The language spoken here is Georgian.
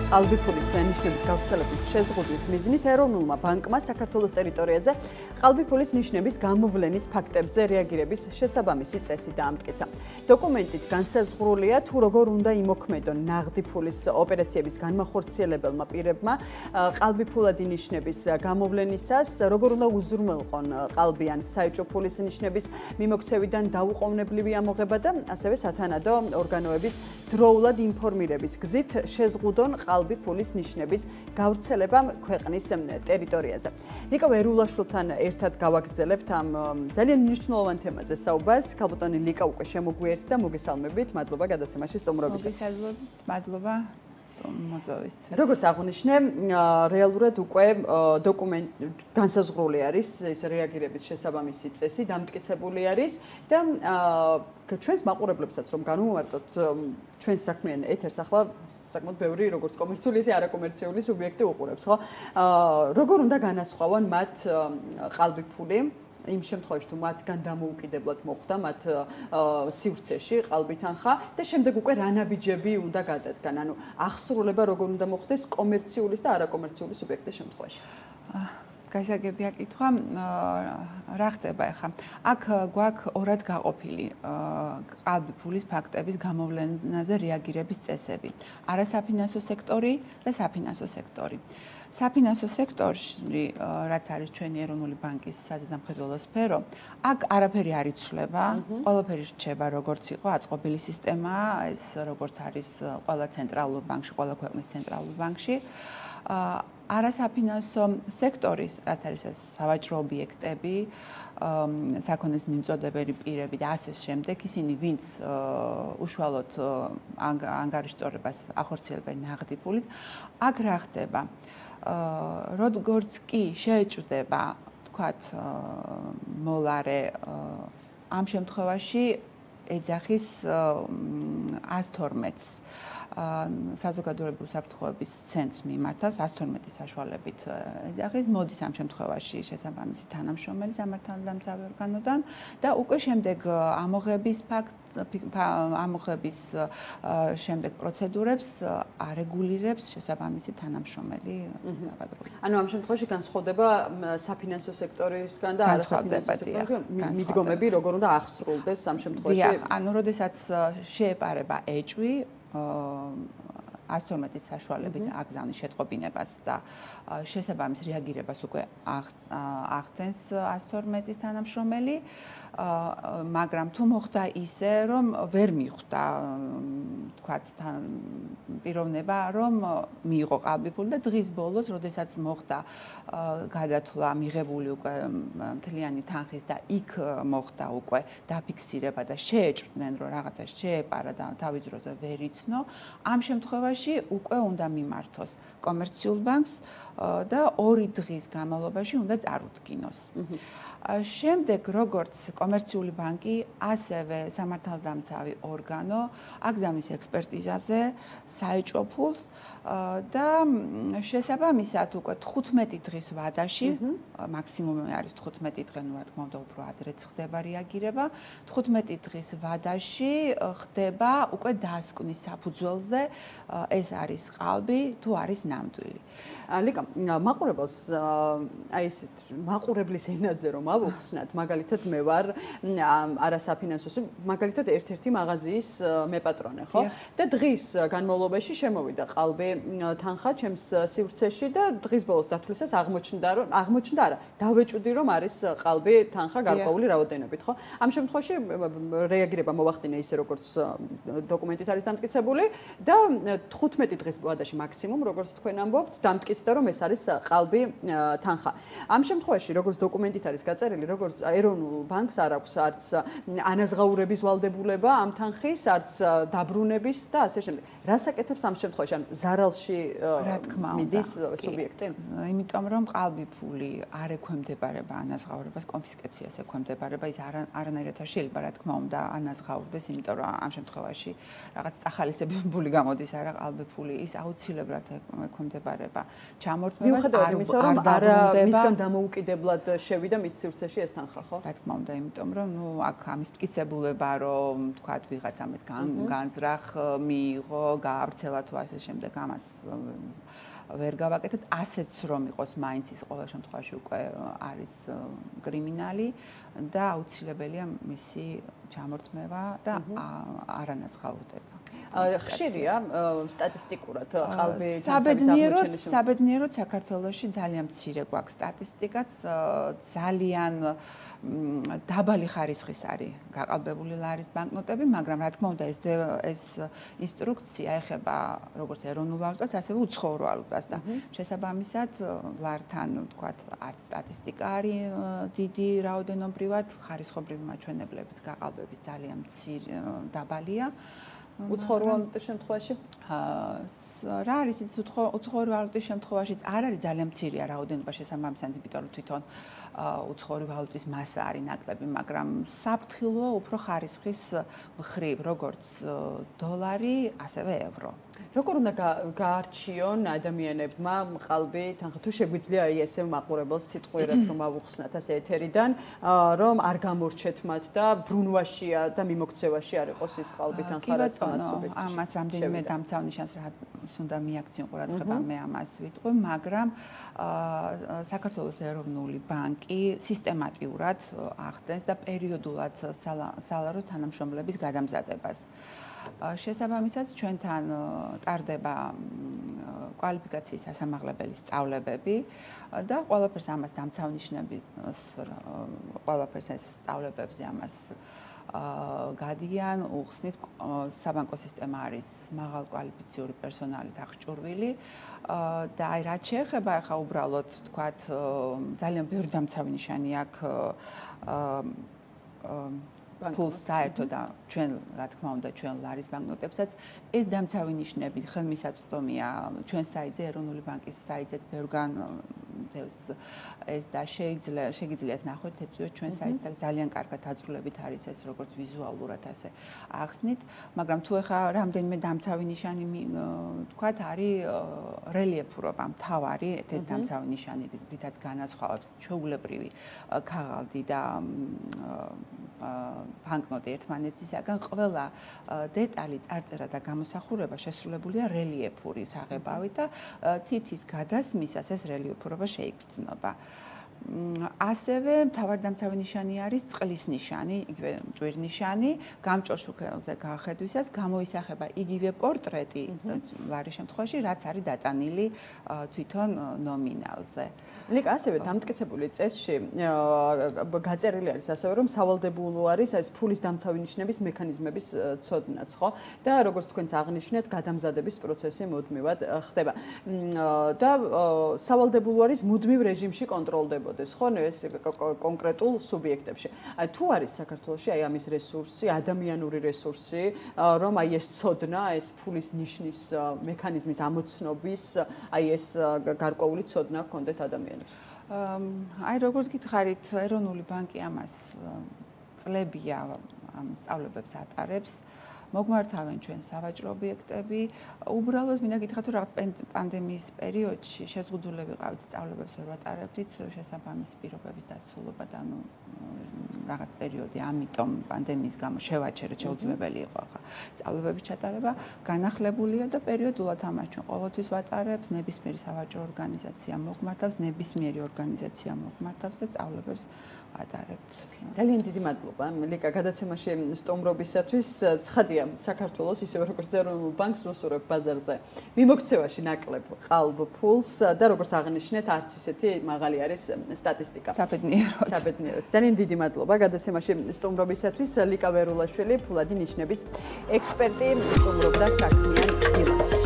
ყალბიფულის ნიშნების გავრცელების შეზღუდვის მიზნით ეროვნულმა ბანკმა საქართველოს ტერიტორიაზე ყალბიფულის ნიშნების გამოვლენის ფაქტებზე რეაგირების შესაბამისი წესი დაამტკიცა. დოკუმენტით განსაზღვრულია თუ როგორ უნდა იმოქმედონ ნაღდი ფულის ოპერაციების განმახორციელებელმა პირებმა ყალბიფულადი ნიშნების გამოვლენისას, როგორ უნდა უზრუნველყონ ყალბი ან საეჭვო ფულის ნიშნების მიმოქცევიდან დაუყოვნებლივი ამოღება და ასევე სათანადო ორგანოების დროულად ინფორმირების გზით შეზღუდონ ყალბი ფულის ნიშნების გავრცელებამ ქვეყნის ტერიტორიაზე. ნიკო ვერულაშვილთან ერთად გავაგრძელებთ ამ ძალიან მნიშვნელოვან თემაზე საუბარს. ქალბატონი ლიკა უკვე შემოგვიერთდა და მოგესალმებით. მადლობა გადაცემაში სტუმრობისათვის. მადლობა. როგორც აღნიშნე, რეალურად უკვე განსაზღვრული არის ეს რეაგირების შესაბამისი წესი, დამტკიცებული არის და ჩვენს მაყურებლებსაც რომ განვუმარტოთ ჩვენს საქმიან ეთერს ახლა საკმაოდ ბევრი როგორც კომერციული ისე არაკომერციული სუბიექტი უყურებს, ხო? როგორ უნდა განასხვავონ მათ ყალბი ფული იმ შემთხვევაში თუ მათგან დამოუკიდებლად მოხდა მათ სივრცეში ყალბი თანხა და შემდეგ უკვე რა ნაბიჯები უნდა გადადგან, ანუ აღსრულება როგორ უნდა მოხდეს კომერციული და არაკომერციული სუბიექტის შემთხვევაში. გასაგებია კითხვა, რა ხდება ახლა? აქ გვაქვს ორად გაყოფილი ყალბი ფულის ფაქტების გამოვლენაზე რეაგირების წესები. არასაფინანსო სექტორი და საფინანსო სექტორი. საფინანსო სექტორში, რაც არის ჩვენი ეროვნული ბანკის სადამხედველო სფერო, აქ არაფერი არ იცვლება, ყველაფერი რჩება როგორც იყო აწყობილი სისტემა, ეს როგორც არის ყველა ცენტრალურ ბანკში, ყველა ქვეყნის ცენტრალურ ბანკში. არასაფინანსო სექტორის, რაც არის ეს სავაჭრო ობიექტები, საქონლის მიმწოდებელი პირები და ასე შემდეგ, ისინი ვინც უშუალოდ ანგარიშწორებას ახორციელებენ ნაღდი ფულით, აქ რა ხდება? როგორც კი შეეჭვდება, თქვათ, მოლარე ამ შემთხვევაში ეძახის 112-ს საზოგადოებრივი უსაფრთხოების ცენტრს მიმართავს 112-ის საშუალებით ეძახის, მოდის ამ შემთხვევაში შესაბამისი თანამშრომელი სამართალდამცავი ორგანოდან და უკვე შემდეგ ამოღების ამოღების შემდეგ პროცედურებს არეგულირებს შესაბამისი თანამშრომელი საბადოები. ანუ ამ შემთხვევაში განსხვავდება საფინანსო სექტორისგან და არასაფინანსო სექტორისგან მიდგომები როგორ უნდა აღსრულდეს ამ შემთხვევაში? დიახ, ანუ როდესაც შეეპარება ეჭვი 112-ის საშუალებით აგზავნის შეტყობინებას და შესაბამის რეაგირებას უკვე ახდენს 112-ის თანამშრომელი, მაგრამ თუ მოხდა ისე, რომ ვერ მიხვდა, თქვათ, პიროვნება, რომ მიიღო ყალბი ფული და დღის ბოლოს, როდესაც მოხდა გადათვლა მიღებული უკვე მთლიანი თანხის და იქ მოხდა უკვე დაფიქსირება და შეეჭვდნენ, რომ რაღაცა შეეპარა და თავის დროზე ვერ იცნო, ამ შემთხვევაში უკვე უნდა მიმართოს კომერციულ ბანკს და 2 დღის განმავლობაში უნდა წარუდგინოს. შემდეგ როგორც კომერციული ბანკი, ასევე სამართალდამცავი ორგანო აგზავნის ექსპერტიზაზე საეჭვო ფულს და შესაბამისად უკვე 15 დღის ვადაში, მაქსიმუმი არის 15 დღე, რა თქმა უნდა, უფრო ადრეც ხდება რეაგირება, 15 დღის ვადაში ხდება უკვე დასკვნის საფუძველზე ეს არის ყალბი თუ არის ნამდვილი. ლიკა, მაყურებელს აი ესეთ მაყურებლის ენაზე რომ ავუხსნათ, მაგალითად მე ვარ არასაფინანსო, მაგალითად ერთ-ერთი მაღაზიის მეპატრონე, ხო? და დღის განმავლობაში შემოვიდა ყალბი თანხა ჩემს სივრცეში და დღის ბოლოს დათვლისას აღმოჩნდა არა, დავეჭვდი რომ არის ყალბი თანხა გარკვეული რაოდენობით, ხო? ამ შემთხვევაში რეაგირება მოვახდინე ისე როგორც დოკუმენტით არის დამტკიცებული და 15 დღის ვადაში მაქსიმუმ, როგორც თქვენ ამბობთ, დამტკიცდა რომ ეს არის ყალბი თანხა. ამ შემთხვევაში როგორც დოკუმენტით არის გაწერილი, როგორც ეროვნულ ბანკს არ აქვს არც ანაზღაურების ვალდებულება ამ თანხის, არც დაბრუნების და ასე შემდეგ. რას აკეთებს ამ შემთხვევაში? ან ზარალში მიდის სუბიექტი? იმიტომ რომ ყალბი ფული არ ექვემდებარება ანაზღაურებას, კონფისკაციას ექვემდებარება, ის არანაირად არ შეიძლება, რა თქმა უნდა, ანაზღაურდეს, იმიტომ რომ ამ შემთხვევაში რაღაც წახალისების ფული გამოდის არა ყალბეფული ის აუცილებლად ექვემდებარება ჩამორთმევას. მიუხედავად იმისა, რომ არა მისგან დამოუკიდებლად შევიდა მის სივრცეში ეს თანხა, ხო? რა თქმა უნდა, იმიტომ რომ აქ ამის მტკიცებულება, რომ თქვათ ვიღაცამ ეს განზრახ მიიღო, გაავრცელა თუ ასე შემდეგ, ამას ვერ გავაკეთებთ, ასეც რომ იყოს მაინც ის ყოველ შემთხვევაში უკვე არის კრიმინალი და აუცილებელია მისი ჩამორთმევა და არანაზღაურდება. ხშირია სტატისტიკურად ყალბი საბედნიეროდ საქართველოში ძალიან მცირე გვაქვს სტატისტიკაც, ძალიან დაბალი ხარისხის არის გაყალბებული ლარის ბანკნოტები, მაგრამ რა თქმა უნდა ეს ინსტრუქცია ეხება როგორც ეროვნულ ვალუტას, ასევე უცხოურ ვალუტას და შესაბამისად ლართან ვთქვათ არც სტატისტიკა არის დიდი რაოდენობრივად, ხარისხობრივი მაჩვენებლებით გაყალბების ძალიან მცირე დაბალია. უცხოურ ვალუტის შემთხვევაში? რა არის ის უცხოური ვალუტის შემთხვევაშიც არ არის ძალიან მცირეა რაოდენობა შესაბამისად, იმიტომ რომ თვითონ უცხოური ვალუტის მასა არის ნაკლები, მაგრამ საფრთხილოა უფრო ხარისხის მხრივ, როგორც დოლარი, ასევე ევრო. როგორ უნდა გაარჩიონ ადამიანებმა ყალბი თანხა თუ შეგვიძლია ესე მაყურებელს სიტყვიერად რომ ავუხსნათ ასე ეთერიდან რომ არ გამორჩეთ მათ და ბრუნვაშია და მიმოქცევაში არ იყოს ის ყალბი თანხა რაც მათ სუბიექტში ამას რამდენიმე დამცავნიშანს რაც უნდა მიაქციონ ყურადღება მე ამას ვიტყვი, მაგრამ საქართველოს ეროვნული ბანკი სისტემატიურად ახდენს და პერიოდულად სალაროს თანამშრომლების გადამზადებას. შესაბამისად ჩვენთან ტარდება კვალიფიკაციის სასამაღლებელი სწავლებები და ყველაფერს ამას დამცავნიშნებით ყველაფერს ეს სწავლებებზე ამას გადიან, უხსნით საბანკო სისტემა არის მაღალკვალიფიციური პერსონალით აღჭურვილი და აი რაც შეეხება ახლა უბრალოდ თქვათ ძალიან ბევრი დამცავი ნიშანი აქვს ფულს საერთოდ და ჩვენ რა თქმა უნდა ჩვენ ლარის ბანკნოტებსაც ეს დამცავი ნიშნები ხელმისაწვდომია ჩვენ საიტზე ეროვნული ბანკის საიტზეც ბევრგან ეს და შეგიძლიათ ნახოთ ეწვიოთ ჩვენ საიტზე ძალიან კარგად დაწვრილებით არის ეს როგორც ვიზუალურად ასე ახსნით, მაგრამ თუ ახლა რამდენიმე დამცავი ნიშანი თქვათ არის რელიეფურობა მთავარი ერთ-ერთი დამცავი ნიშანი რითაც განასხვავებს ჩვეულებრივი ქაღალდი და ბანკნოტი ერთმანეთისაგან ყველა დეტალი, წარწერა და გამოსახულება შესრულებულია რელიეფური საღებავით და თითის გადასმისას ეს რელიეფურობა შეიგრძნობა. ასევე მთავარი დამცავი ნიშანი არის წყლის ნიშანი, იგივე ჭვირნიშანი, გამჭოშუქელზე გაახედვისას გამოისახება იგივე პორტრეტი ლარის შემთხვევაში, რაც არის დატანილი თვითონ ნომინალზე. ლიკა ასევე დამტკიცებული წესში გაწერილი არის ასევე რომ სავალდებულო არის ეს ფულის დამცავი ნიშნების მექანიზმების ცოდნაც, ხო? და როგორც თქვენც აღნიშნეთ, გადამზადების პროცესი მუდმივად ხდება. და სავალდებულო არის მუდმივ რეჟიმში კონტროლდებოდეს, ხო? ეს კონკრეტულ სუბიექტებში. აი თუ არის საქართველოში აი ამის რესურსი, ადამიანური რესურსი, რომ აი ეს ცოდნა, ეს ფულის ნიშნის მექანიზმის ამოცნობის, აი ეს გარკვეული ცოდნა ჰქონდეთ ადამიანებს. აი როგორც გითხარით, ეროვნული ბანკი ამას წლებია ამ სწავლებებს ატარებს. მოგმართავენ ჩვენ სავაჭრო ობიექტები. უბრალოდ მინდა გითხრათ, რომ რაღაც პანდემიის პერიოდში შეზღუდული ვიყავით სწავლებებს ვერ ვატარებდით შესაბამისი პირობების დაცულობა და ანუ რაღაც პერიოდი, ამიტომ პანდემიის გამო შევაჩერეთ, შეუძლებელი იყო ახლა სწავლებების ჩატარება, განახლებულია და პერიოდულად ამას ჩვენ ყოველთვის ვატარებთ, ნებისმიერი სავაჭრო ორგანიზაცია მოგმართავს, ნებისმიერი ორგანიზაცია მოგმართავს და სწავლებებს ვატარებთ. ძალიან დიდი მადლობა ლიკა გადაცემაში სტუმრობისათვის. ცხადია, საქართველოს ისევე როგორც ეროვნულ ბანკს უსურებ ბაზარზე მიმოქცევაში ნაკლებ ყალბ ფულს და როგორც აღნიშნეთ, არც ისეთი მაღალი არის სტატისტიკა. საბედნიეროდ. ძალიან დიდი მადლობა გადაცემაში სტუმრობისათვის. ლიკა ვერულაშვილი, ფულადი ნიშნების ექსპერტი, სტუმრობდა საქმიან დილას.